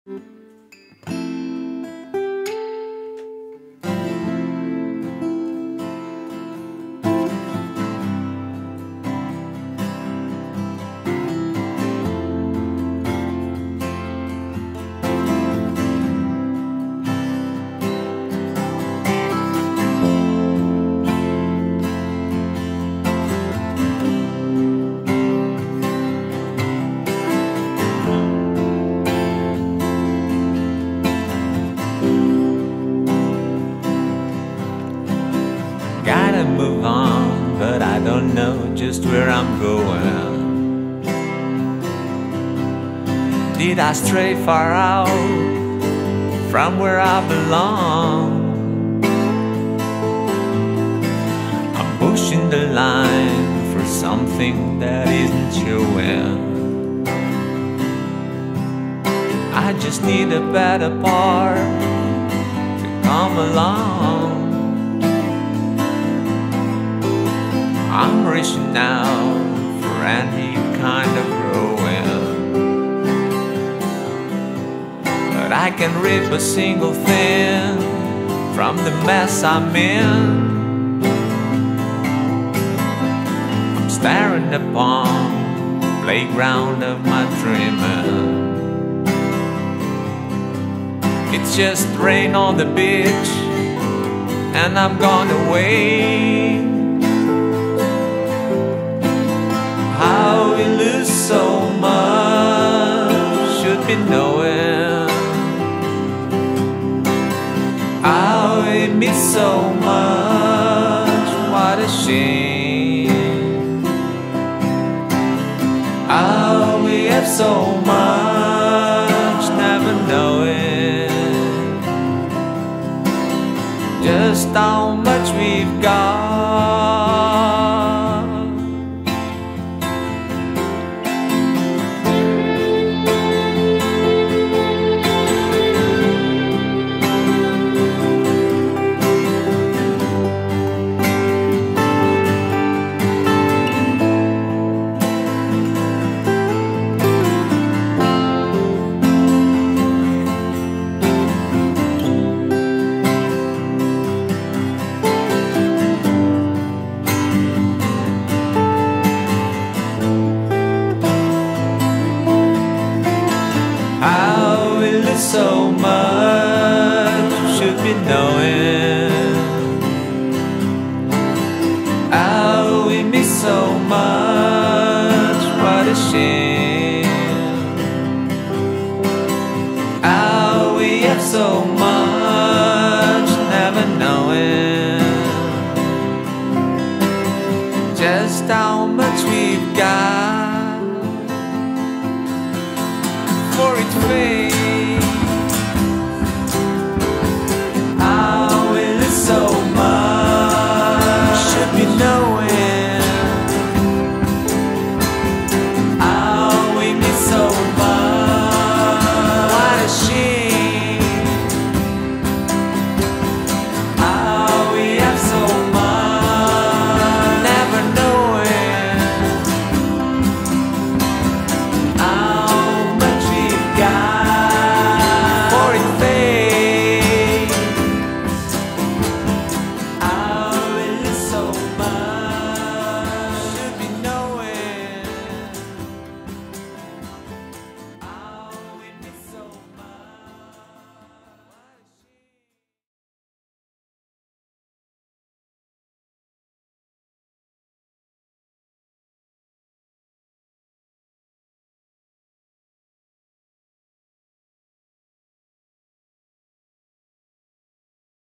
Gotta move on, but I don't know just where I'm going. Did I stray far out from where I belong? I'm pushing the line for something that isn't showing. I just need a better part to come along. I'm reaching out for any kind of growing, but I can't rip a single thing from the mess I'm in. I'm staring upon the playground of my dreaming. It's just rain on the beach and I'm gone away. How we lose so much, should be knowing. How we miss so much, what a shame. How we have so much, never knowing just how much we've got. How we lose so much, should be knowing. How we miss so much, what a shame. How we have so much,